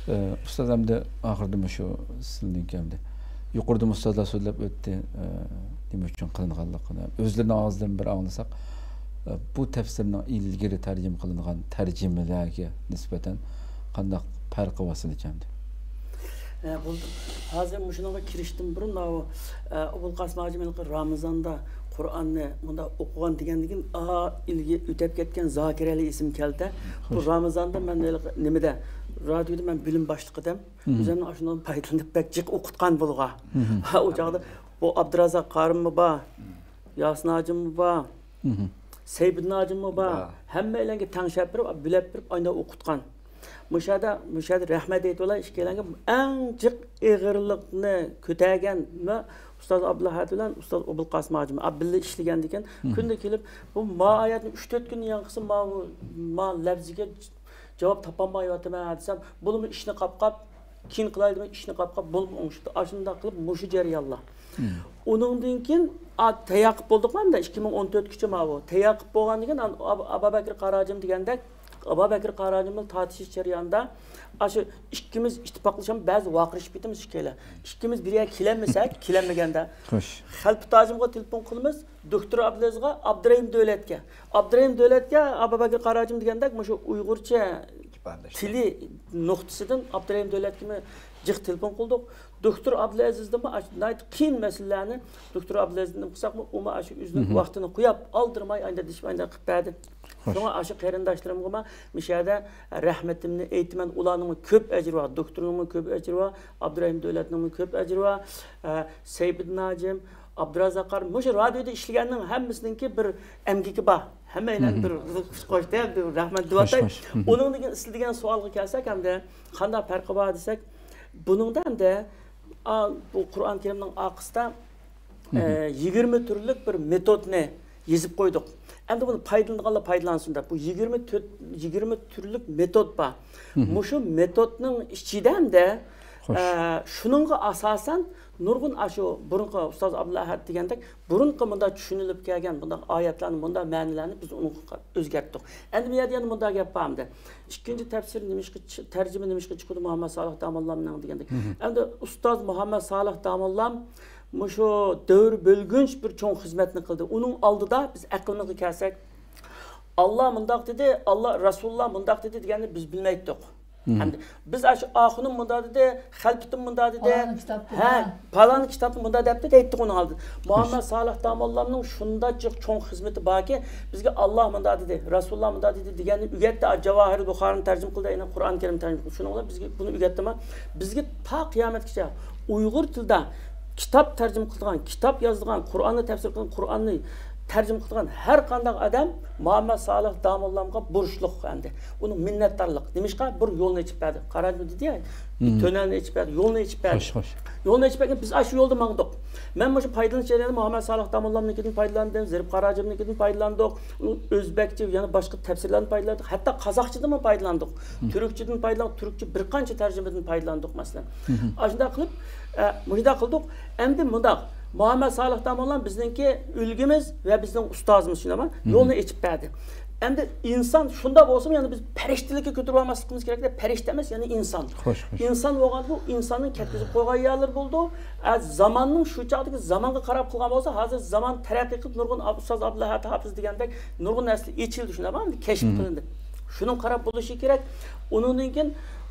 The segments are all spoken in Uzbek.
Ustoz hamda oxirda shu sizning hamda yuqorida ustozlar so'zlab o'tdi nima uchun qilinganligini o'zlarining og'zidan bir anglasak bu tafsirning ilgari tarjima qilingan tarjimalarga nisbatan qanday farqi bor sizlarda? Hozir shunga kirishdan burun Abul Qasim Hojining Ramazonda Qur'onni bunda o'qigan degandan ilgi o'tib ketgan Zokirali ism keldi. Bu Ramazonda men nimada radioda men bilim boshliq edim. O'zimni shundan foydalanib bakjiq o'qitgan bo'lgan. O chaqda bu Abdurazzoq Qarimmi bor, Yasin hojimmi bor, Seybid hojimmi bor. Hammalarga tangshab berib, bilib berib ayda o'qitgan. Müşahede rahmet eytiyorlar, işkelenge en çok ağırlıkını kötegen ve Ustaz Abdullah bilen Ustaz Abul Qasim Hacım Abdullah işleyen diken günde gelip bu ma ayetini 3-4 gün yankısı ma lafziga cevap tapamayotdi men desem bunu işini kap kin kılaydı işini kap bulmuş aşında kılıp muşu ceriyallah. Onundan keyin tayaqib bolduq manda 2014-chi ma bu. Tayaqib bo'lgandan keyin Abubakir Qarajim degandek Abubakir Qarajimning tartish jarayonida aşı ikkimiz ittifoqlashib ba'zi vaqirishib ketamiz ikkala. Ikkimiz bir yerga kelamasak, kelamaganda. Xo'sh. Xalq tajimga telefon qilamiz, doktor Abdulazga, Abdurahim Davlatga. Abdurahim Davlatga Abubakir Qarajim degandek, shu Uyg'urcha tili nuqtasidan Abdurahim Davlatga jiq telefon qildik. Doktor Abdulazizdan qiyin masalalarni doktor Abdulazizdan qilsaqmi, u shu o'zining vaqtini qo'yib, oldirmay ayda dishib ayda qilib berdi. Sonra aşı qarindaşlarımga müşahede rahmetimni aytman, ularning ko'p ajri var, doktorning ko'p ajri var, Abdurahim Davlatning ko'p ajri var, Seybid Najim, Abdurazzoq Qarim, shu radioda ishlaganning hammasininki bir emgiki bor. Hammalar bir qo'shdi, bir rahmat duatay. Uning degan istilgan savolga kelsak hamda qanday farqi bor desak, buningdan da bu Qur'on Karimning oqisida 20 turlik bir metodni yezib qo'ydik. Endi bunu paydalanсын da. Bu 20 türlük metod var. Şu metodun içinden de şununla asasen nurgun aşı burunqa Ustaz Abdullah degandek burunqa bunda düşünülüp kelgan bunda ayetlerin bunda ma'nilarini biz onu o'zgartdik. Endi bu yerda bunda gap bormdi. İkinci tefsir nimishqa tarjima nimishqa chiqdi Muhammad Salih Damollamning degandek. Endi Ustaz Muhammad Salih Damollam şu dövr bölgünç bir çoğun hizmetini kıldı. Onun aldıda biz aklımızı kelsak Allah mundaq dedi, Allah Resulullah mundaq dedi degeni biz bilmeydik. Biz aşı ahunun mundaq dedi, xalpitin mundaq dedi. Palan kitapın mundaq depti deyittik onu aldı. Muhammed Salih Damollamның şunda çoğun hizmeti var ki bizge Allah mundaq dedi, Resulullah mundaq dedi degeni ügetdi Cevahir Buxarını tercüm kıldı, yine Kur'an-ı Kerim tercüm kıldı. Şuna ola bizge bunu ügetdi mi? Bizge ta kıyametkice Uygur tilde kitap tercüm kıldıgan, kitap yazdıgan, Kur'an'ı tefsir kılgan, Kur'an'ı tercüm kıldıgan her kandak adam Muhammed Salih Damollamga burçluk endi. Onun minnettarlık. Demişka bir yolunu içip verdi. Qaracı dedi ya, tönelini içip verdi, yolunu içip verdi. Yolunu içip verdi, biz aşı yolda mağdık. Ben şu faydalanış yerine Muhammed Salih Damollam'ın faydalandım, Zerib Qaracım'ın faydalandık, Özbekçe yani başka tefsirlerini faydalandık, hatta Kazakçı'dan mı faydalandık, Türkçe'den faydalandık, Türkçe bir kança tercümeden faydalandık mesela. Aşında kılıp, müşahede kıldık, endi mundaq. Muhammed Salih Damollam bizninki ülgümüz ve bizning ustozimiz şuna yolunu içip verdi. Endi insan şunda olsun yani biz periştilikka kötürüp almasligimiz kerak de perişte emas yani insan. İnsan bo'lgan bu insanın ketkizib qo'ygan yerler bo'ldi. Zamanning shu chaqdagi zamanga qarab qilgan bo'lsa, hozir zaman taraqqiy qilib nurg'un Ustoz Abdullah Hafiz degandek nurg'un narsa yechildi shunday mı? Keşf qilindi. Şunun qarab bo'lishi kerak. Undan keyin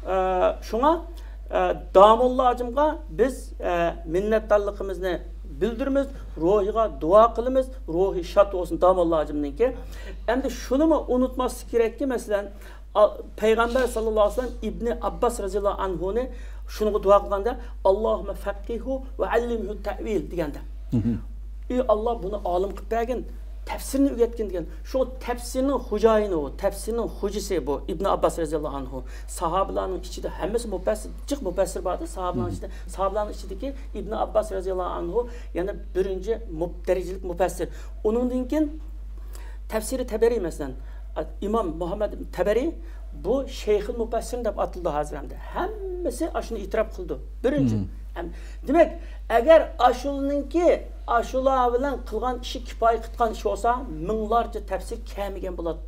şuna Damolla hacımga biz minnettarligimizni bildirimiz, ruhiga dua qilamiz, ruhi şad olsun Damolla hacımninki. Endi şunu mu unutmaslik kerak ki mesela Peygamber sallallahu aleyhi ve sellem İbni Abbas radhiyallahu anhu'ni şunu dua qilganda Allohumma faqqihu ve allimhu ta'vil deganda. Ey Allah bunu alim qilib bergin, tefsirini öğretken degen. Şu tefsirinin hocayını o, tefsirinin hocası bu İbn Abbas radhiyallahu anhu. Sahabeların içinde hemmesi müfessir vardı sahabeların içinde. Sahabeların içindeki İbn Abbas radhiyallahu anhu yani birinci derecelik müfessir. Onun dinken tefsiri Teberi mesela İmam Muhammed Teberi bu şeyhil müfessirin deb atıldı haziremde. Hemmesi aşını itiraf kıldı. Birinci. Demek eğer aşılınınki aşılar bilen kılgan işi kifaye kıtkan iş olsa minlarca tefsir kemigen buladı.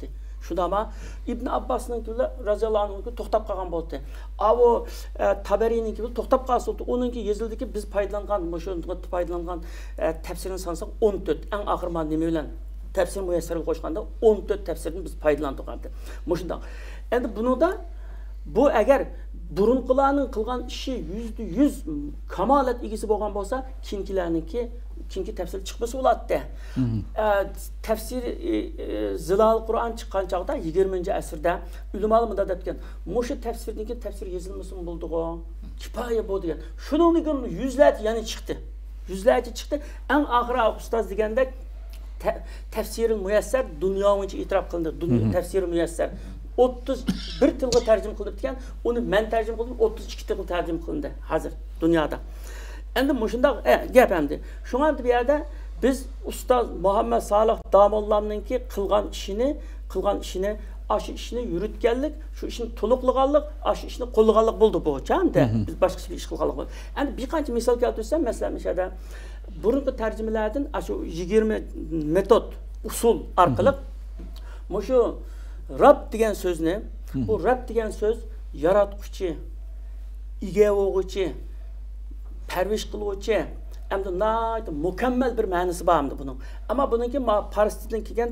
Şunda ama İbn Abbas'ın gibi radıyallahu anh'ın to'xtab qolgan bo'ldi. Avo Tabari'nin gibi to'xtab qalsa, onunki yezildiki biz paydalangan, şunda paydalangan tefsirini sansak 14. En ahir man nima bilan tefsir müyesseril qo'shganda 14 tefsirini biz paydalandik endi. Şunda. Endi bunu da bu eğer burunqilarning qilgan ishi %100 kamolat egasi bo'lgan bo'lsa, kinki tefsir chiqmasa bo'ladi. Tefsir Zilal Qur'on chiqqan chaqda 20-asrda ulamolar munda debgan, "Mushu tefsirdagi tefsir yozilmasin bo'ldi-ku, kifoya bu" degan. Shuning uchun yuzlab yana chiqdi. Yuzlarcha chiqdi. Eng oxiri ustoz degandek tefsiril müyesser dunyo bo'yicha e'tirof qilindi. Tefsiri müyesser 31 tilga tarjima qilib ekan, uni men tarjima qildim, 32 tilga tarjima qilindi hozir dunyoda. Endi mushundaq gap endi. Shunga bu yerda biz ustoz Muhammad Salih Damolloningki qilgan ishini aşı işini yürütkenlik, şu işini to'liqlaganlik, aşı işini qo'llaganlik bo'ldi bu chamda. Biz boshqa bir ish qilganlik bo'ldi. Endi bir qancha misol keltirsam, masalan, o'shada burungi tarjimalardan aşı 20 metod, usul orqali mushu Rab degan so'zni, bu Rab degan so'z yaratquchi, ega o'g'uchi, parvish qiluvchi, hamda nayt mukammal bir ma'nosi bor endi buning. Ammo buningki farsdan kelgan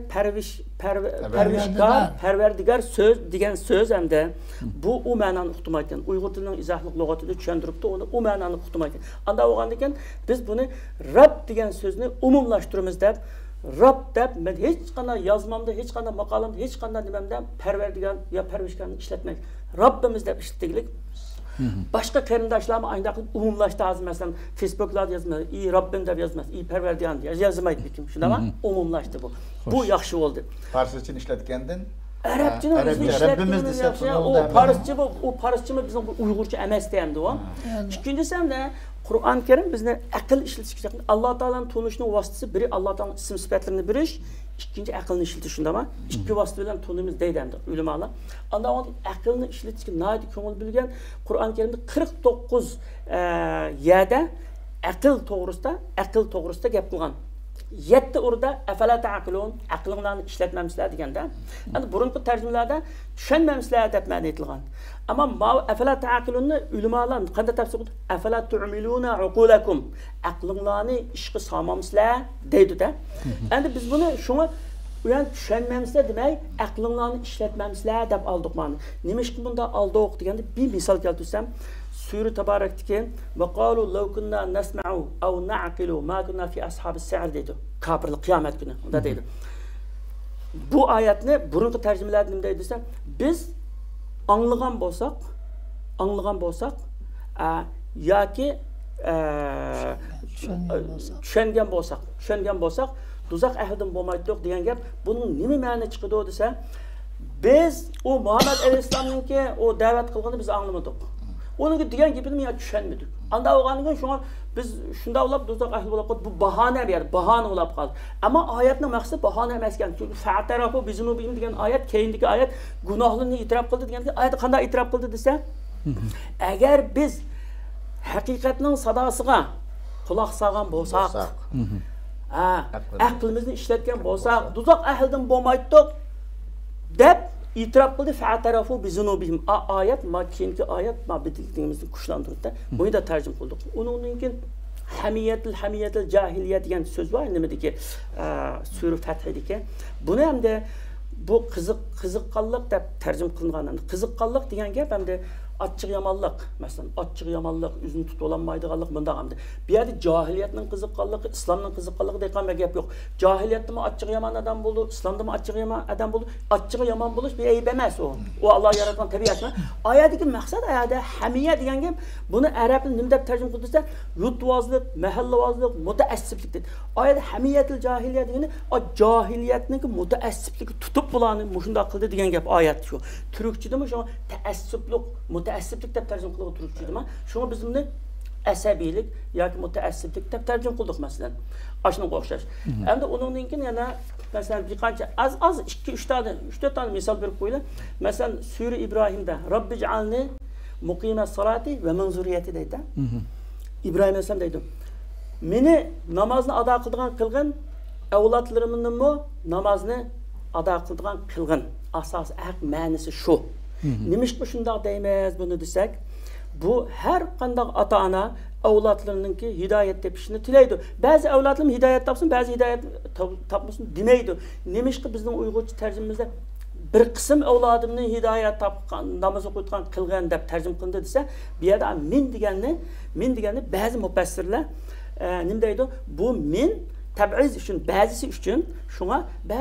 parvardigar so'z degan so'z hamda bu u ma'noni uqtirmaydi. Uyg'ur tilining izohlik lug'atida tushuntiribdi, uni u ma'noni uqtirmaydi. Anda bo'lgandan keyin biz buni Rab degan so'zni umumlashtiramiz deb Rab deb men hech qanday yozmamda, hech qanday maqolamda, hech qanday nimamda parvardigar yo parvishkarni ishlatmaydi. Rabbimiz deb ishlatdik. Başka qarindoshlarni aynda qilib umumlashdi hozir masalan Facebooklarda yozmaydi, "Ey Rabbim" deb yozmaydi, "Ey Parvardigar" deb yozmaydi kim. Shundami? Umumlashdi bu. Bu yaxshi bo'ldi. Farscha ishlatgandan Arabchani Rabbimiz desa, o farscha bizning Uyg'urcha emas endi u. Ikkinchisi hamda Qur'on Kerim bizni aql ishlatishga chaqiradi. Alloh taolaning tunishning vositasi biri Alloh taolaning ism sifatlarini bilish, ikkinchi aqlni ishlatish shundami? Ikki vosita bilan tunimiz deydi endi ulamolar. Unda aqlni ishlatishga noyat ko'ngil bilgan Qur'on Kerimda 49 yerda aql to'g'risida gap qilgan. 7 o'rda afala taqilun, aqlinglarni ishlatmamsizlar deganda. Endi burungi tarjimalarda tushunmamsizlar deb ma'no etilgan. Ama afala taqilunni ulamolar qanday tafsir qildi? Afala tu'miluna uqulakum. Aqlinglarni ishga solmamsizlar deydi-da. Endi biz buni shunga uyan tushunmamsizlar demay, aqlinglarni ishlatmamsizlar deb oldik mana. Nimishki bunda oldik deganda bir misol keltirsam, Sura Tabarak'taki وَقَالُوا لَوْ كُنَّا نَسْمَعُ أَوْ نَعْقِلُ مَا كُنَّا فِي أَصْحَابِ السَّعِرِ deydi. Kafirlik kıyamet günü. Da deydi. Bu ayetni burungi tercümelerde ne deydi desem, biz anlagan bolsak yoki tushungan bolsak do'zax ahlidan bo'lmaydi degan gap. Buning nima ma'no chiqadi desa, biz o Muhammed Aleyhisselam'ninki o da'vat qilganini biz anglamadik. Onun degan gapini men tushunmadik. Anda o'g'anigan shunga biz shunda ulab do'zax ahli bo'lib qoldi. Bu bahona berdi, bahona ulab qoldi. Ammo oyatning maqsadi bahona emas ekan. Chunki fa'tarafu bizunubihim degan oyat, keyindagi oyat gunohlarni e'tirof qildi degan oyat qanday e'tirof qildi desa, agar biz haqiqatning sadosiga quloq solgan bo'lsak, aqlimizni ishlatgan bo'lsak, do'zax ahlidan bo'lmaydi deb İtiraf qildi fa'tarafu bizunubihim. Ayet keyingi oyat bitilligimizni kuchlantirdi. Buni da tarjima qildik. Uningdan keyin hamiyatul jahiliya degan so'z bor nimadagi Sura Fath'dagi. Buni hamda bu qiziqqonlik deb tarjima qilingan. Qiziqqonlik degan gap hamda achchiq yomonlik, masalan, achchiq yomonlik, o'zini tutib olmaydiganlik bunda hamda. Bu yerda jahiliyatning qiziqqonligi, islomning qiziqqonligi degan gap yo'q. Jahiliyatda achchiq yomon odam bo'ldi, islomda achchiq yomon odam bo'ldi. Achchiq yomon bo'lish bir ayb emas u. U Alloh yaratgan tabiatmi? Oyatdagi maqsad oyatda hamiya degan gap, buni arabning nima deb tarjima qilsa, yurtvozlik, mahallavozlik, mutaassiblik dedi. Oyatda hamiyatul jahiliya degani o jahiliyatning mutaassibligi tutib bularni shunday qildi degan gap oyat shu. Turkchadami shu taassublik, mutaassiblik deb tarjima qilib turibdimi? Shuni biz buni asabiylik yoki mutaassiblik deb tarjima qildik masalan. Ashunga o'xshash. Endi uningdan keyin yana masalan bir qancha az 3-4 tane misol berib qo'ylar. Masalan Sura Ibrohimda Robbij'alni muqimas salati va min zurriyati deydi. İbrahim alayhisalom deydi. Meni namozni ado qilgan avlodlarimni namozni ado qiladigan qilg'in asosiy haq ma'nosi shu. Nimishqa shundoq deymiz buni desak, bu har qanday ota-ona avlodlarininki hidoyat tepishini tilaydi. Ba'zi avlodlar hidoyat topsin, ba'zi hidoyat topmasin demaydi. Nimishqa bizning Uyg'urcha tarjimamizda bir qism avlodimni hidoyat topgan, namoz o'qiyotgan qilgan deb tarjima qilindi desa, bu yerda men deganni ba'zi mufassirlar nima deydi? Bu men tabiiz uchun, ba'zisi uchun shunga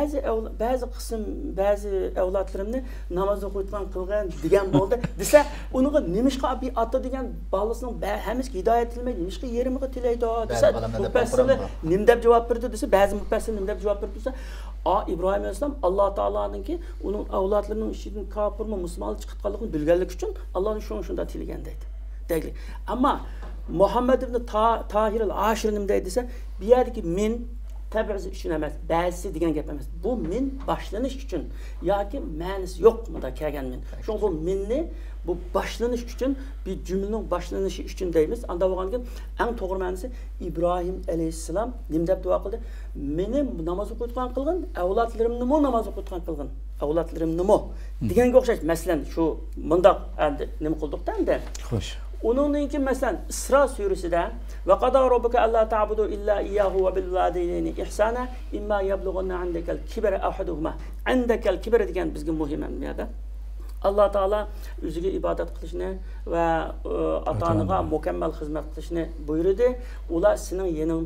ba'zi qism ba'zi avlodlarimni namoz o'qiyotgan qilgan degan bo'ldi desa, uniga nimishqa bir ota degan bolasining hammasiga hidoyat tilmaydi, nimishqa yerimiga tilaydi desa, mufassirlar nim deb javob berdi desa, ba'zi mufassirlar nim deb javob berdi desa, İbrahim Aleyhisselam Allah Teala'nınki onun avlodlarining ichidan kofirmi, musulmon chiqib bilganlik uchun Allohning shunda tilgan deydi. Ammo Muhammad ibn Tahir al-Ashir nima deydi desa, bu yerdagi men tabiiz uchun emas, ba'zisi degan gap emas. Bu men boshlanish uchun yoki ma'nosi yo'q bunda kelgan men. Shuning bu menni bu boshlanish uchun bir jumlaning boshlanishi uchun deymiz. Anda bo'lgandan eng to'g'ri ma'nosi İbrahim Aleyhisselam nima deb duo qildi? Meni namoz o'qiyotgan qilgin, avlodlarimni namoz o'qiyotgan qilgin. Avlodlarimni deganga o'xshash. Masalan, shu bundoq endi nima qildik-da endi? Xo'sh. Onunki mesela İsra suresinde ve qada rabbuka alla ta'budu illa iyyahu ve bil valideyni ihsana imma yablughanna 'indakal kibra ahaduhuma 'indakal kibra degan bizga muhim emasda. Allah Taala o'ziga ibodat qilishni va ota-onaga mukammal xizmat qilishni buyurdi. Ular sening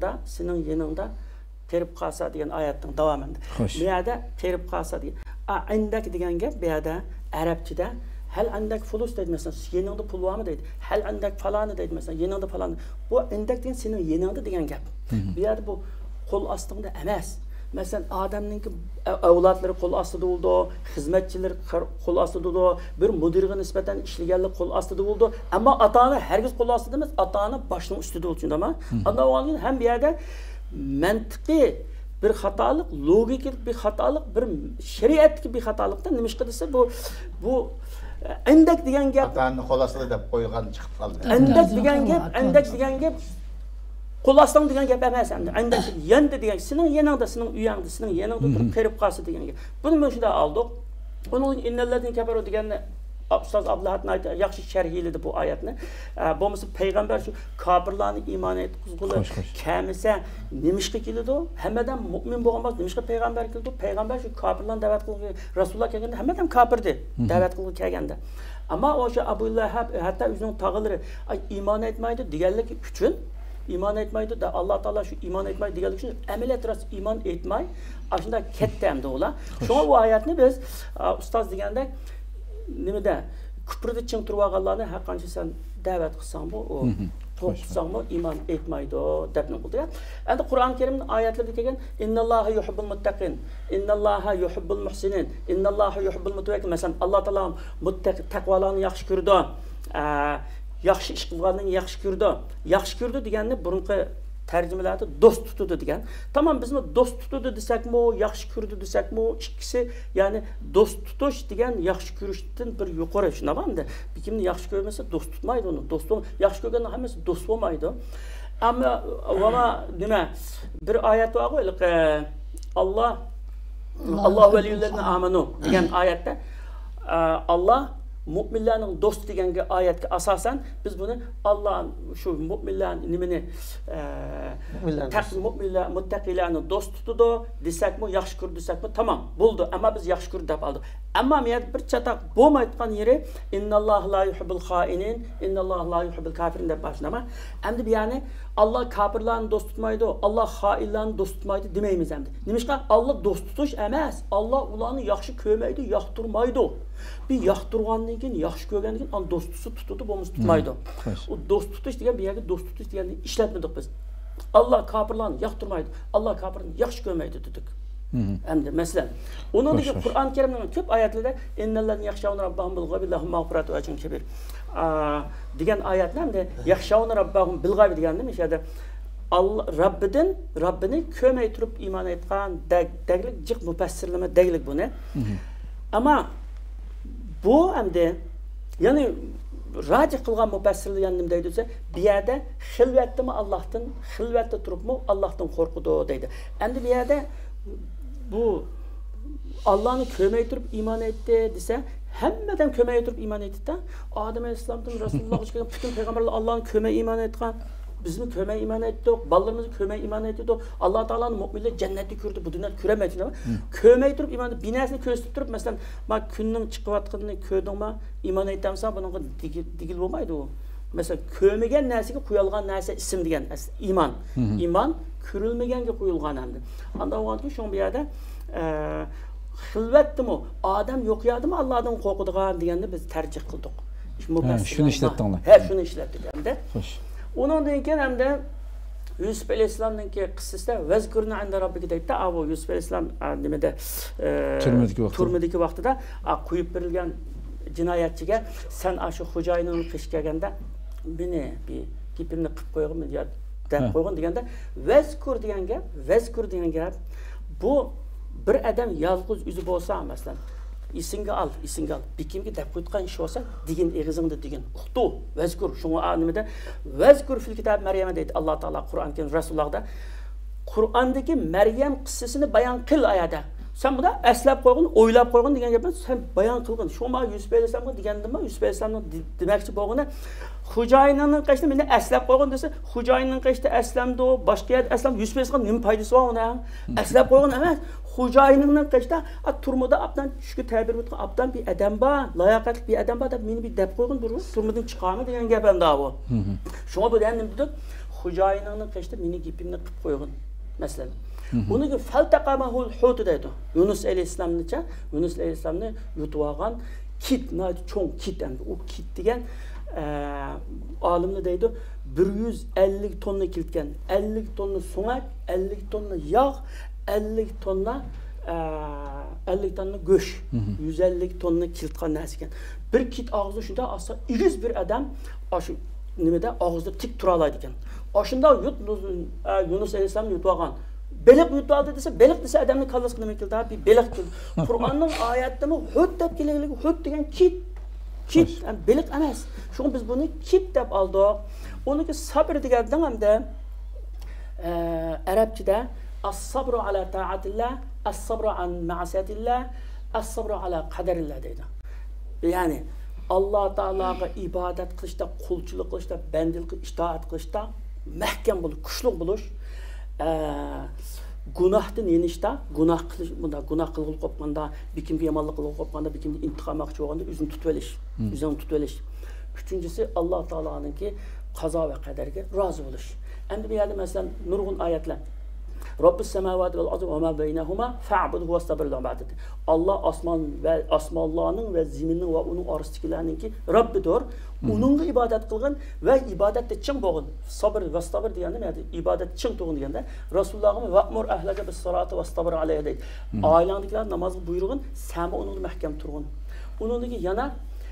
yoningda qirib qolsa degan oyatning davomida. Bu yerda qirib qolsa degan. Indak degan gap bu yerda arabchada hal andak fulus deydi mesela, yeningda pul bormi deydi. Hal andak falani deydi mesela, yeningda falani. Bu indak degan sening yeningda degan gap. Bu yerda bu qo'l ostida emas. Mesela adamninki avlodlari qo'l ostida bo'ldi, xizmatchilar qo'l ostida bo'ldi, bir mudirga nisbatan ishlaganlar qo'l ostida bo'ldi. Ammo ota-ona hargiz qo'l ostida emas, ota-ona boshning ustida bo'ldi, ama andavalgin ham bu yerda mantiqiy bir xatolik, logik bir xatolik, bir shariatdagi bir xatolikdan nima ish qilsa bu endak degan gap ota-ona qo'l ostida deb qo'ygan chiqib qoldi. Endak degan gap qo'l ostida degan gap emas endi. Endak yanda degan sening yaningda, sening uyingda, sening yaningda turib qirib qolsa degan gap. Buni men shunda oldik. Uning innalladin kafaru deganni Ustoz Abdullahatni yaxshi sharhladi bu oyatni. Bo'lmasa payg'ambar shu kofirlarni iymon etqizg'uli kamisa nimishqa keladi? Hammadan mu'min bo'lgan nimishqa payg'ambar keldi? Payg'ambar shu kofirlarni da'vat qilgan, Rasululloh kelganda hammadan kofirdi, da'vat qilgan kelganda. Ammo o'sha Abu Lahab hatto o'zining tog'ilari iymon etmaydi deganlik uchun iymon etmaydi da Allah Taala shu iymon etmaydi deganlik uchun amaliyat ras iymon etmay, shunda ketdi hamda ular. Shunga bu oyatni biz ustoz degandek nimada kuprida ching turib olganlarni har qancha sen da'vat qilsang bu to'qsangmi iymon etmaydi deb qildi. Endi Qur'oni Karimning oyatlarida kelgan innalloha yuhibbul muttaqin, innalloha yuhibbul muhsinin, innalloha yuhibbul mutawakkil. Masalan, Alloh taolo muttaqi taqvolarni yaxshi ko'rdi. Yaxshi ish qilganni yaxshi ko'rdi. Yaxshi ko'rdi deganni burunqi tarjimalarda do'st tutdi degan. Tamam bizni do'st tutdi desakmi, yaxshi ko'rdi desakmi, ikkisi ya'ni do'st tutish degan yaxshi ko'rishdan bir yuqori shunaqamda. Bir kimni yaxshi ko'rmasa do'st tutmaydi uni. Do'stim yaxshi ko'rganning hammasi do'st bo'lmaydi. Ammo nima bir oyat bor Alloh valiyullarini amanu degan oyatda Allah mu'minlarning do'st degan oyatga asosan biz buni Alloh shu mu'minlarning nimani mu'minlar muttaqilarni do'st tutdi desakmi, yaxshi ko'rdi desakmi, tamam bo'ldi. Ammo biz yaxshi ko'rdi deb oldik. Ammo men bir chataq bo'lmayotgan yeri innallohu la yuhibbul xoinin, innallohu la yuhibbul kafirin deb boshlama. Endi bu ya'ni Alloh kofirlarni do'st tutmaydi, Alloh xoinlarni do'st tutmaydi demaymiz endi. Nimishqa Alloh do'st tutish emas, Alloh ularni yaxshi ko'rmaydi, yoqtirmaydi. Bir yoqtirgandan keyin yaxshi ko'rgandan keyin uni do'stisi tutdi, bo'lmasa tutmaydi. U do'st tutish degan bu yerga do'st tutish deganni ishlatmadik biz. Alloh kofirlarni yoqtirmaydi, Alloh kofirni yaxshi ko'rmaydi dedik. Endi masalan, uningdagi Qur'on Karimning ko'p oyatlarida innallazina yaxshawna robbahum bil g'aybi lahum mag'firatun va ajrun kabir degan oyatlarda yaxshawna robbahum bil g'aybi deganni o'shada Rabbini ko'rmay turib iymon etgan deglik jiq mufassirlama deglik buni. Ammo bu endi ya'ni racih qilgan mufassirlar yana nima deydi desa, bu yerda xilvatdimi Allohdan, xilvatda turibmi Allohdan qo'rqudi deydi. Endi bu yerda bu Allah'ını kömeye durup iman etti dese hemmeden kömeye durup iman etti de Adem Aleyhisselam'dan Resulullah'a çıkan bütün peygamberler Allah'ın kömeye iman etken biz mi kömeye iman ettik, ballarımızı kömeye iman ettik, Allah Teala'nın müminler cenneti kürdü, bu dünya küremedi ama kömeye durup iman ettik, binesini köstüp durup mesela bak künün çıkıvatını köydün ma iman ettiğimsen bunun digil olmaydı o. Mesela kömegen nersege kuyulgan nerse isim degen iman. İman kürülmegenge kuyulgan endi. Anda o ki şu bir yerde xilvetdi mi? Adam yok yadı mı Allah'dan korkuduğan degende biz tercih kıldık. Şunu işlettiğinler. He şunu işlettik hem de. Hoş. Onun deyken hem de Yusuf Aleyhisselam'ın ki kıssasında vezkurna inde rabbike deydi. Avo Yusuf Aleyhisselam demede türmedeki vaxtida kuyup verilgen cinayetçiге sen aşı hocayının kış gelgende beni bir gipimni qıp koyğum ya dep koyğun degende vezkur degan gap bu bir adam yalğız üzü bolsa mesela isingga al bikimga dep qo'ygan ish bo'lsa digin eg'izingda digin uqtu vezkur shunga nimada vezkur fil kitab maryam deydi Alloh taolo Qur'on keyin Rasulullahda Qur'ondagi Maryam qissasini bayon qil ayada sen bunda eslab qo'ygin o'ylab qo'ygin degan gapni sen bayon qilgin shuma Yusuf Aleyhisselamga degandimmi Yusuf Aleyhisselamning demoqchi bo'lgani xo'jayinining qashda meni eslab qo'ygin desa xo'jayinining qashda aslamdi boshqa yerda aslam Yusuf Aleyhisselam nima foydasi bor uni eslab qo'ygin emas xo'jayinining qashda turmada abdan tushga ta'bir etgan abdan bir adam bor layoqatli bir adam bor deb meni bir deb qo'ygin turmadan chiqarmi degan gap ham bu shunga bu endi dedik xo'jayinining qashda meni gapimni qilib qo'ygin masalan Bunu faltaqamahul hut deydi. Yunus Aleyhisselam'nıca Yunus Aleyhisselam'ni yutib olgan kit, cho'ng kit endi. U kit degan olimni deydi 150 tonna kiltgan, 50 tonna so'ngak, 50 tonna yog', 50 tonna 50 tonna go'sht, 150 tonna kiltgan narsa ekan. Bir kit og'zi shunda asa igiz bir adam shu nimada og'zida tik tura oladi ekan. Oshunda Yunus Aleyhisselam yutib olgan Belik yutuldu dese, belik dese adamın kallası nima kildi bir belik kildi. Kur'an'ın ayetinde mi hut deb kelegiligi, hut degen kit. Yani belik emas. Şunu biz bunu kit deb aldık. Onunki sabr degandan hamda Arapçada as-sabru ala ta'atillah, as-sabru an ma'asiyatillah, as-sabru ala qadarillah deydi. Yani Allah Teala'ga ibadet qilishda, qulchilik qilishda, bandilik itoat qilishda mahkam bo'lish, kuchli bo'lish Günahdan yenişte, günah kılgıl kopmanda, bikimge yamanlık kılgıl kopmanda, bikimge intikam akçı olanda üzün tutveliş. Üçüncüsü Allah Teala'nın ki kaza ve kaderge razı oluş. Endi bir yerde mesela nurgun ayetler. Rabbus semavati vel ardı ve ma beynehuma fa'buduhu vestabir lahu dedi. Allah asmanlarının ve zeminin ve onun arasındakilerinin ki Rabbidir. Onunla ibadet kılgın ve ibadette çın boğun. Sabır ve sabır diyende ne? İbadet çın toğun diyende Resulullah'ın va'mur ahlaka bis salati ve sabır aleyhi deydi. Ailendekiler namazı buyurun, sen onunla mahkem turgun. Onunla yana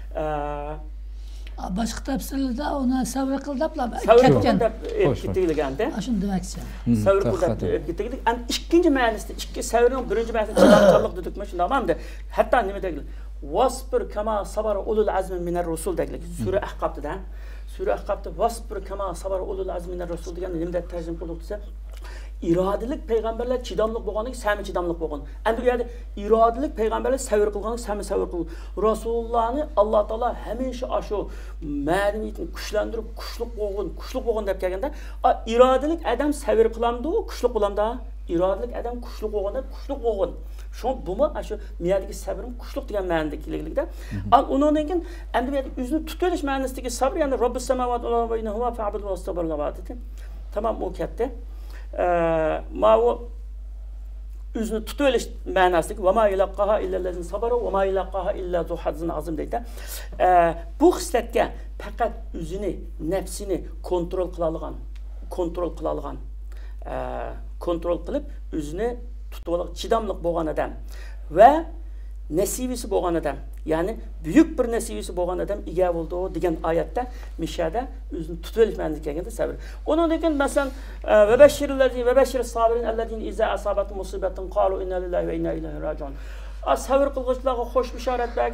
Başka tefsirlerde ona sabır kıldapla ketken gittiğiligende. Aşın demekse. Sabır kıldap gittiğilig. Yani ikinci meğenisi, sabrın birinci meğenisi çıkartırlık dedik mi? Tamam da hatta ne dedik? Vasbir kama sabara ulul azmi miner rusul dedik. Sure Ahqab'da da. Sure Ahqab'da vasbir kama sabara ulul azmi miner rusul degan nimada tercüme qildik desa irodilik payg'ambarlar chidamliq bo'lganiga sami chidamliq bo'lgan. Endi bu yerda irodilik payg'ambarlar sabr qilganiga sami sabr qilgan. Rasulullohni Alloh taolo hamisha shu ma'naviyatni kuchlantirib, kuchli bo'lgan deb kelganda, irodilik adam sabr qilamdi, kuchli bo'lamda. Irodilik adam kuchli bo'lganda, kuchli bo'lgan. Şu buma shu miyadagi sabrim kuchli degan ma'noda keligida. Undan keyin endi bu yerda o'zini tutilish ma'nosidagi sabr, ya'ni Robbus samawati va baynahuma fa'budu wastabir dedi. Tamam bu katta. Mavu üzünü tutuveriş manasındaki ve ma ilaqaha illellezin sabara ve ma ilaqaha illa zu hazzin azim deydi. Bu hisletke fakat üzünü, nefsini kontrol kılıp üzünü tutuvalık, çidamlık boğan adam ve nesivisi boğan adam. Yani büyük bir nesivisi boğan adam ega oldu degan ayette Mişa'da özünü tutuveriş manasında kelganda sabr. Onun degan mesela ve beşşiril sabirin ellezine iza asabat musibetin qalu inna lillahi ve inna ilayhi raciun. Sabr qilg'uvchilarga xo'sh bishorat bergin,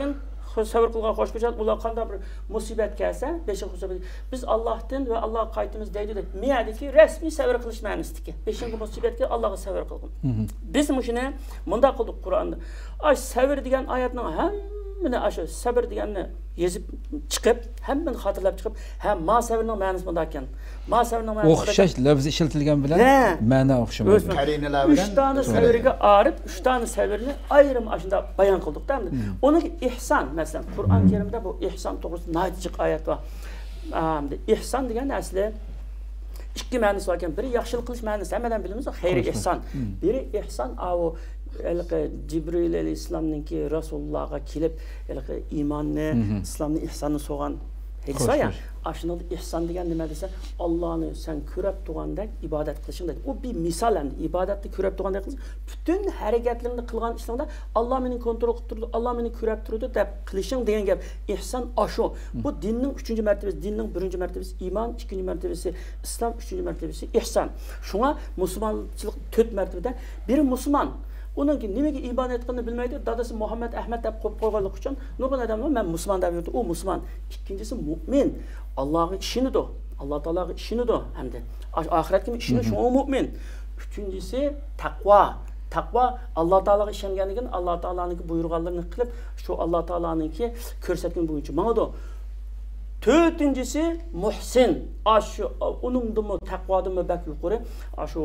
sabır qilgan xo'shko'chat ular qanday bir musibat kelsa, biz Allohdan va Allohga qaytamiz deydi deb. Miyadiki rasmiy sabr qilish ma'nosidagi. Beshinchi musibatga Allohga sabr qilgin. Biz shuni bunda qildik Qur'onda. Ay sabr degan oyatning hammani shu sabr deganni yezib chiqib, hammani xotirlab chiqib, ha ma sabrning ma'nosi bunda ekan. Ma sabrning ma'nosi o'xshash lafz ishlatilgan bilan ma'no o'xshamaydi. Qarinalar bilan 3 tane sabrga arib, 3 tane sabrni ayrim ashunda bayon qildik-da. Uni ihson, masalan, Qur'on Karimda bu ihson to'g'risida naytiq oyat bor. İhson degan asli ikki ma'nosi bor ekan. Biri yaxshilik qilish ma'nosi, hammadan bilamiz, xayri ihson. Biri ihson avu Cibril alayhissalomningki Rasulullohga kelib, iymonni, islomni, ihsonni so'gan hadis ya. Aşınada ihsan degan nima desa, Allohni sen ko'rib turgandek ibodat qilishing deydi. U bir misol endi ibodatni ko'rib turgandek qilish, butun harakatlarini qilgan ishingda Alloh meni kontrol qilib turdi, Alloh meni ko'rib turdi deb qilishing degan gap. Ihson ashu. Bu dinning 3-martabasi, dinning 1-martabasi iymon, 2-martabasi islom, 3-martabasi ihson. Shunga musulmonchilik 4 martabada bir musulmon Onunki nimaga ibodat qilishni bilmaydi, dadasi Muhammad Ahmad deb qo'yib qo'yganlik uchun nurg'un odamlar men musulmon deb yurdi. U musulmon. Ikkinchisi mu'min. Allohga ishonadi. Alloh taologa ishonadi hamda. Oxiratga ishonadi, shu mu'min. Uchinchisi taqvo. Taqvo Alloh taologa ishonganligidan Alloh taoloning buyurganlarini qilib, shu Alloh taoloninki ko'rsatgan bo'yicha mangadi. To'rtinchisi muhsin. Shu uningdimi taqvodimi bak yuqori. Shu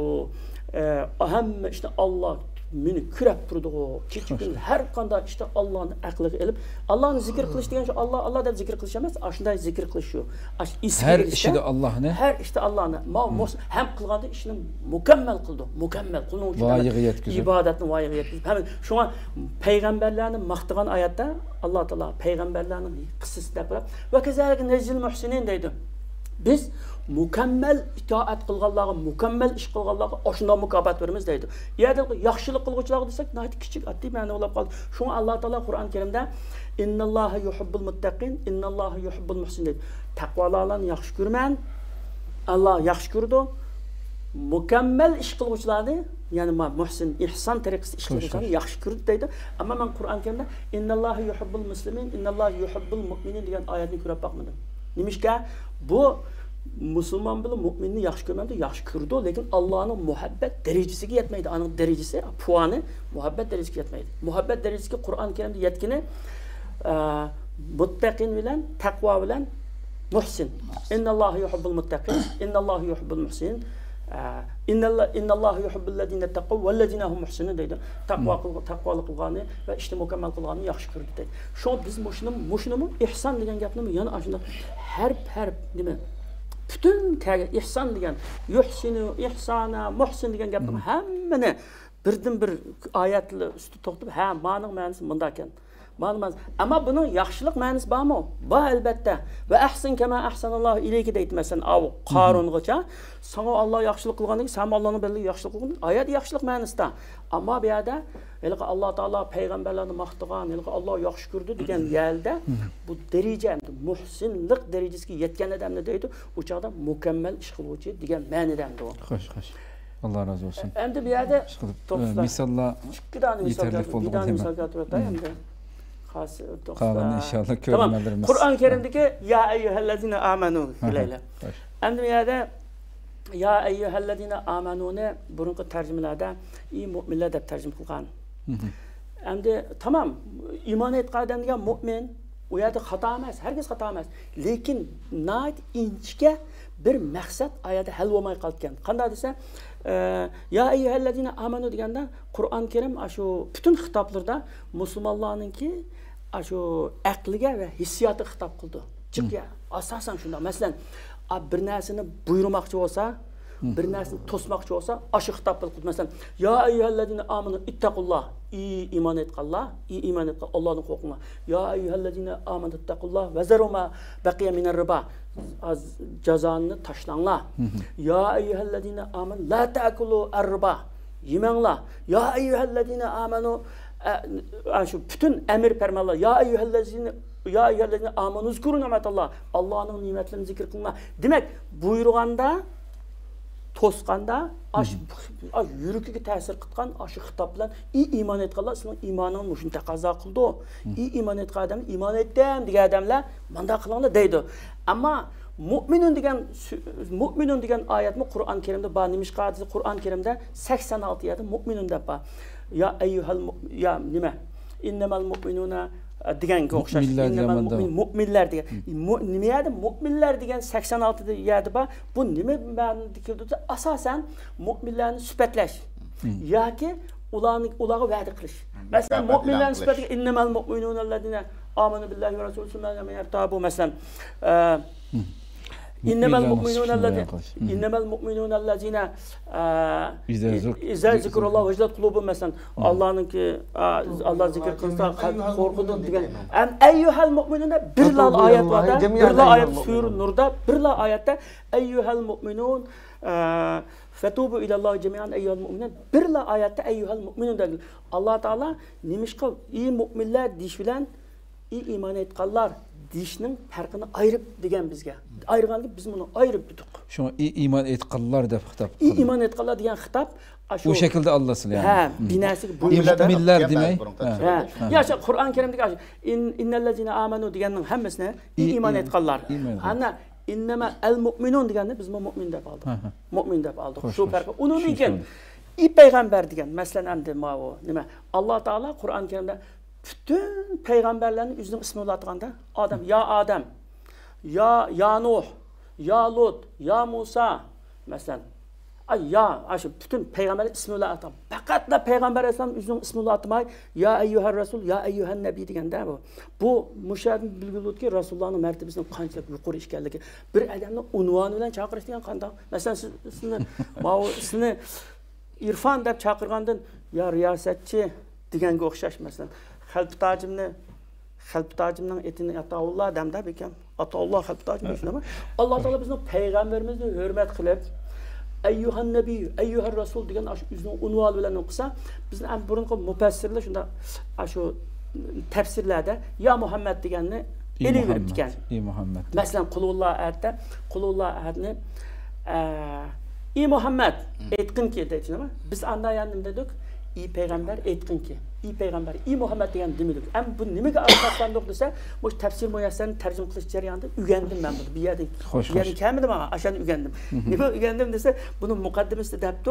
hamma işte Allah meni ko'rib turdi. Kechikun har qanday ishda Allohning aqliga elib, Allohni zikr qilish degan shu Alloh deb zikr qilish emas, shunday zikr qilish shu. Har ishida Allohni, har ishda Allohni ham qilganda ishni mukammal qildi. Mukammal qilgan uchun ibodatni voyaga yetkazdi. Ham shunga payg'ambarlarni maqtagan oyatda Alloh taolo payg'ambarlarning qissasida qilib, va kazalika najil muhsinin deydi. Biz mukammal itoat qilganlarga, mukammal ish qilganlarga oshunday mukofot beramiz deydi. Yerda yaxshilik qilguvchilarga desak, nayt kichik oddiy ma'no bo'lib qoldi. Shunga Alloh taolo Qur'on Karimda innalloha yuhibbul muttaqin, innalloha yuhibbul muhsin deydi. Taqvolarni yaxshi ko'rman. Alloh yaxshi ko'rdi. Mukammal ish qilguvchilarni, ya'ni muhsin, ihson tariqasida ish qilguvchilarni yaxshi ko'rdi deydi. Ammo men Qur'on Karimda innalloha yuhibbul muslimin, innalloha yuhibbul mu'minin degan oyatni ko'rib boqmadim. Nimishga bu musulmon bilan mu'minni yaxshi ko'rmadi, yaxshi ko'rdi, lekin Allohning muhabbat darajasiga yetmaydi. Uning darajasi, puani muhabbat darajasiga yetmaydi. Muhabbat darajasiga Qur'on Karimda yetgani muttaqin bilan, taqvo bilan muhsin. Innallohu yuhibbul muttaqin, innallohu yuhibbul muhsin. Innallohu yuhibbul ladina taqaw val ladina hum muhsinun deydi. Taqvolik qilgani va ishni mukammal qilgani yaxshi ko'rdi deydi. Shu biz mushunimi ihson degan gapni yana shunda harf nima bütün ihson degan yuhsinu ihsana muhsin degan gapni hammani birdan bir oyatlar usti to'xtab ma'noning ma'nosi bunda ekan. Ma'lumot. Ama bunun yaxshilik ma'nosi bormi? Bor albatta. Va ahsin kama ahsanallohu ilayka deydi masalan, Qarungacha sana Alloh yaxshilik qilgandek, sen Allohning bildiği yaxshilik qilgan. Oyat yaxshilik ma'nosida. Ammo bu yerda Alloh taolo payg'ambarlarni maqtagan, Alloh yaxshi ko'rdi degan yerda bu daraja, muhsinlik darajasiga yetgan odamni deydi, u chaqda mukammal ish qiluvchi degan ma'nodan bu. Xo'sh. Allah razı olsun. Endi bu yerda misollar yetarli bo'ldi. Endi Qalan inşallah ko'rmalarimiz. Qur'on Karimdagi ya ayyuhallazina amanu deylar. Endi bu yerda ya ayyuhallazina amanuni burungi tarjimalarda ey mu'minlar deb tarjima qilgan. Endi tamam, iymon etgan degan mu'min u yerda xato emas, hargiz xato emas. Lekin nayt inchga bir maqsad oyatda hal bo'lmay qolgan. Qanday desa, ya ayyuhallazina amanu deganda Qur'on Karim shu butun xitoblarda musulmonlarningki shu aqliga va hissiyatiga xitob qildi. Chunki asosan shunda, masalan, bir narsani buyurmoqchi bo'lsa, bir narsani to'smoqchi bo'lsa, shu xitob qildi. Masalan, ya ayyuhallazina amanu ittaqulloh, iymon etganlar, iymon etgan Allohning qo'rqinglar. Ya ayyuhallazina amanu ittaqulloh va zaruma baqiya minar riba. Az cezanını taşlanlar. Ya eyyühellezine amenu la ta'kulu ar-riba. Yemanglar. Ya eyyühellezine amenu şu bütün emir fermanlar. Ya eyyühellezine amenu zikru nimetallah. Allah'ın nimetlerini zikir kılma. Demek buyurganda to'sqanda yuragiga ta'sir qilgan shu xitob bilan iymon etganlar sizning iymoningni shuni taqozo qildi. Iymon etgan odam iymon etdim degan odamlar bunday qilinglar deydi. Ammo mu'minun degan oyatmi Qur'on Karimda bor. Nimishqa Qur'on Karimda 86 yerde mu'minun deb bor. Ya ayyuhal ya nima? İnnemal mu'minuna deganga o'xshash. Mu'minlar degan. Nima edi? Mu'minlar degan 86 yerde bor. Bu nima ma'noda? Asosan mu'minlarni sifatlash yoki ularga va'da qilish. Masalan, mu'minlarni sifatlash innemal mu'minuna allazina amanu billahi va rasulihi ma yartabu masalan إنما المؤمنون الذين إذا ذكر الله وجلت قلوبهم مثلا الله ذكر قلنا korkudu degan. Eyyuhel mu'minuna birla ayet var da, birla ayet Sur Nur'da, birla ayette eyyuhel mu'minun fetubu ilallah cemiyan eyyuhel mu'minun birla ayette eyyuhel mu'minun dedi. Allah Teala nimişqa iyi mu'minlar deyiş bilan iyi iman etganlar deyishning farqini ayirib degan bizga. Ayirganlik biz buni ayirib dedik. Shunga iymon etganlar deb xitob. Iymon etganlar degan xitob o şekilde Allah'sın yani. Ha, binasiga mu'minlar demek. Ha. Ya şu Qur'on Karimdagi innellezina amanu deganning hammasini iymon etganlar. Ana innama al mu'minun deganni biz mu'min deb oldik. Mu'min deb oldik. Shu farqi. Uning uchun payg'ambar degan masalan endi ma'vo nima? Alloh taolo Qur'on Karimda bütün peygamberlerin yüzünün ismini atığanda Adam, ya Nuh, ya Lut, ya Musa mesela bütün peygamberlerin ismini atam. Fakat da peygamber Aleyhisselam yüzünün ismini atmay ya eyyuhel Resul, ya eyyuhel Nebi degende bu. Bu müşahidin bilgili ki Resulullah'ın mertebesinin qanchalik yuqori ekanligi. Bir adamni unvoni bilan chaqirish degan qanday? Mesela sizni İrfan deb chaqirgandan ya riyosatchi deganga o'xshash mesela. Kalp tacımның etini Ataullah demde bekem. Ataullah kalp tacım şuna mı? Allah Teala bizim peygamberimizni hürmet qilib, eyyuhan nebi, eyyuhar rasul degan aşı üzünün unval bilan o'qisa, bizning ham burunqi mufassirlar shunda aşı tafsirlarda ya Muhammed deganni eliverib ekan. Muhammed. Masalan Qulullah ayatda Qulullah ayatni Muhammed aytqin ki deydi, biz anlayandim dedik. İyi peygamber aytqin ki. İyi peygamber, iyi Muhammed degan demedik. Hem bu nimaga asoslandiq desa, bu tafsir muyassarni tarjima qilish jarayonida o'rgandim men buni. Bu yerda yani kamida men ashani o'rgandim. Nima o'rgandim desa, buni muqaddimasida debdi.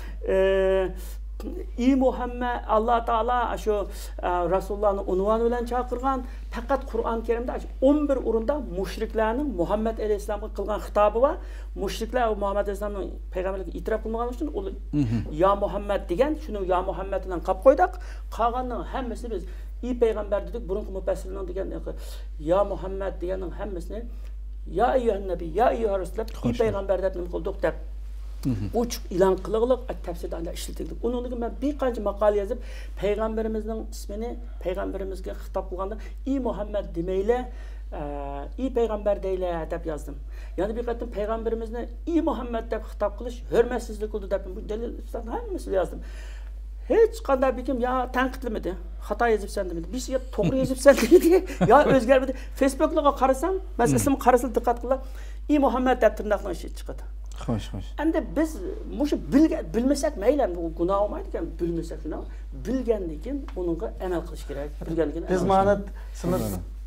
İyi Muhammed Allah Taala şu Rasulullah'ın unvanı bilan chaqirgan. Faqat Qur'on Karimda 11 o'rinda mushriklarning Muhammed Aleyhisselamga qilgan xitobi va mushriklar Muhammed Aleyhisselamning payg'ambarligiga e'tirof qilmagan uchun u ya Muhammed degan, shuni ya Muhammed bilan qolib qo'ydik. Qolganning hammasini biz iyi peygamber dedik. Burunqi mufassirlar degan ya Muhammed deganning hammasini ya eyyuhan nabiy, ya eyyuhar rasul iyi peygamber deb nima qildik deb uç ilan qiliqliq tafsirda ishlatildi. Onun için ben bir qancha maqola yozib, peygamberimizning ismini peygamberimizga xitob qilganda "Ey Muhammed" demeyle, "Ey peygamber" deyle deb yozdim. Yani bir qatim peygamberimizni "Ey Muhammed" deb xitob qilish hurmatsizlik bo'ldi deb bu dalildan hammasini yozdim. Hech qanday bikim ya tanqidlamadi, xato yozibsan demadi. Bir şey to'g'ri yozibsan dedi. Ya o'zgarmadi. Facebook'ga qarasam, men ismim qarasam diqqat qilib, "Ey Muhammed" deb tirnoqdan chiqadi. Xo'sh. Endi biz mushu bilmasak mayli, bu gunoh olmaydi ekan, bilmasak shuni. Bilgandan keyin unga amal qilish kerak. Bilgandan keyin biz mana sinir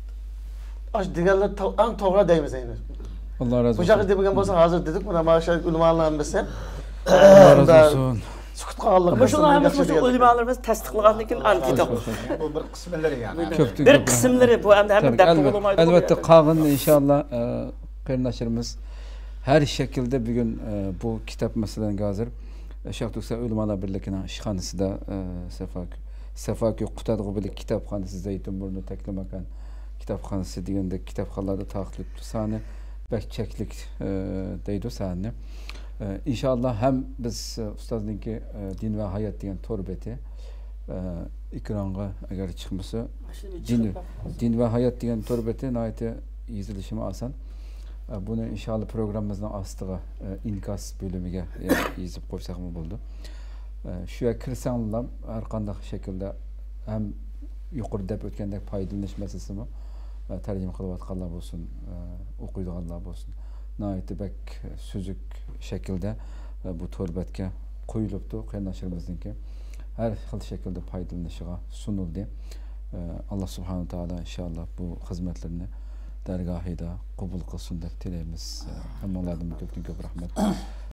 aş deganlar eng to'g'ri deymiz endi. Alloh razı olsun. Bu joqda degan bo'lsa hozir dedik, mana ma'sha ulamolarimiz bilsa. Alloh razı olsun. Sukut qilganlar. Bu shuni ham ulamolarimiz tasdiqlagandan keyin anqita. Bu bir qismlari yani. Bir qismlari bu endi ham deb bo'lmaydi. Albatta qolgan inshaalloh qarindoshlarimiz her şekilde bugün bu kitap meselelerini hazır. Şeyh Türkcell Ulemalar Birliği'nin işhanesi de Sefak Qutad Qubili kitapxonasi Zeytinburnu Teklimakan kitapxonasi degandek kitapxonlarda taqlid sani bekçeklik deydi sani. İnşallah hem biz ustazdinki din ve hayat degan torbeti ekranga agar chiqmasa din ve hayat degan torbeti nayeti yezilishimi asan. Bunu inşallah programımızdan astığa inkas bölümüge yazıp koysak mı buldu. Şuya kirsanlar her qanday şekilde hem yuqorida deb o'tgandek foydalanish masalasini tarjima qilayotganlar bo'lsin, o'qiydiganlar bo'lsin. Nayeti bek sözük şekilde bu torbetke koyuluptu. Kaynaşırımızdaki her xil şekilde faydalanışıga sunuldu. Allah subhanahu teala inşallah bu hizmetlerini dergahida kabul kılsın dep tileyimiz. Hem onlardan köpten köp rahmet.